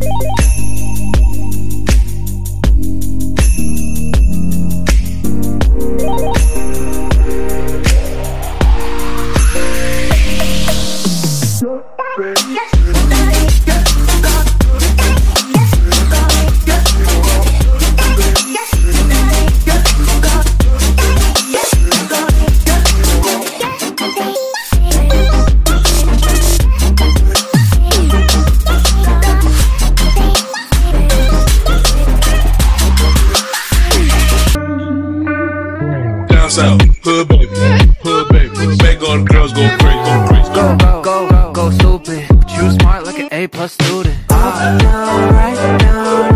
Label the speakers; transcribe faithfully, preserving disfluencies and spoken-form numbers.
Speaker 1: South, hood baby, hood baby, make all the girls go crazy, go crazy.
Speaker 2: Go, go, go, go, go stupid. But you smart like an A plus student. Up, down, right, down.